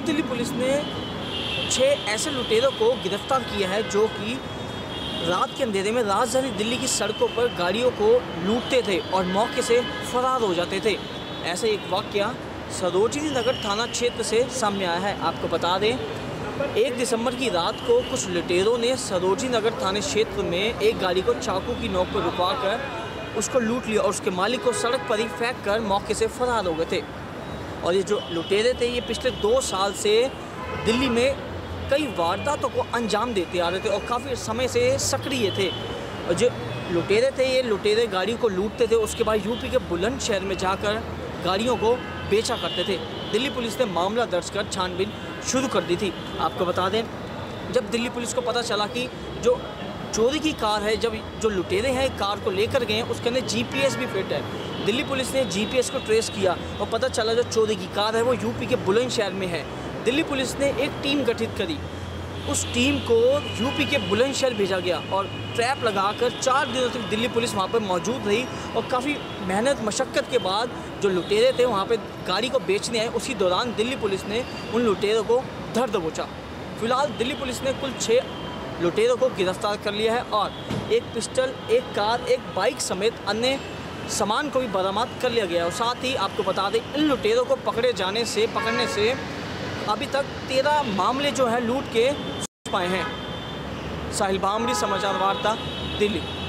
अब दिल्ली पुलिस ने 6 ऐसे लुटेरों को गिरफ्तार किया है जो कि रात के अंधेरे में राजधानी दिल्ली की सड़कों पर गाड़ियों को लूटते थे और मौके से फरार हो जाते थे। ऐसा एक वाकया सरोजिनी नगर थाना क्षेत्र से सामने आया है। आपको बता दें 1 दिसंबर की रात को कुछ लुटेरों ने सरोजिनी नगर थाने क्षेत्र में एक गाड़ी को चाकू की नोक पर रुकवाकर उसको लूट लिया और उसके मालिक को सड़क पर ही फेंक कर मौके से फरार हो गए थे। और ये जो लुटेरे थे ये पिछले 2 साल से दिल्ली में कई वारदातों को अंजाम देते आ रहे थे और काफ़ी समय से सक्रिय थे। और जो लुटेरे थे ये लुटेरे गाड़ी को लूटते थे, उसके बाद यूपी के बुलंदशहर में जाकर गाड़ियों को बेचा करते थे। दिल्ली पुलिस ने मामला दर्ज कर छानबीन शुरू कर दी थी। आपको बता दें जब दिल्ली पुलिस को पता चला कि जो चोरी की कार है, जब जो लुटेरे हैं कार को लेकर गए हैं उसके अंदर जीपीएस भी फिट है। दिल्ली पुलिस ने जीपीएस को ट्रेस किया और पता चला जो चोरी की कार है वो यूपी के बुलंदशहर में है। दिल्ली पुलिस ने एक टीम गठित करी, उस टीम को यूपी के बुलंदशहर भेजा गया और ट्रैप लगाकर 4 दिनों तक दिल्ली पुलिस वहाँ पर मौजूद रही और काफ़ी मेहनत मशक्क़त के बाद जो लुटेरे थे वहाँ पे गाड़ी को बेचने आए, उसी दौरान दिल्ली पुलिस ने उन लुटेरों को धर दबोचा। फिलहाल दिल्ली पुलिस ने कुल 6 लुटेरों को गिरफ्तार कर लिया है और एक पिस्टल, एक कार, एक बाइक समेत अन्य सामान को भी बरामद कर लिया गया है। और साथ ही आपको बता दें इन लुटेरों को पकड़ने से अभी तक 13 मामले जो हैं लूट के पाए हैं। साहिल भामरी, समाचार वार्ता, दिल्ली।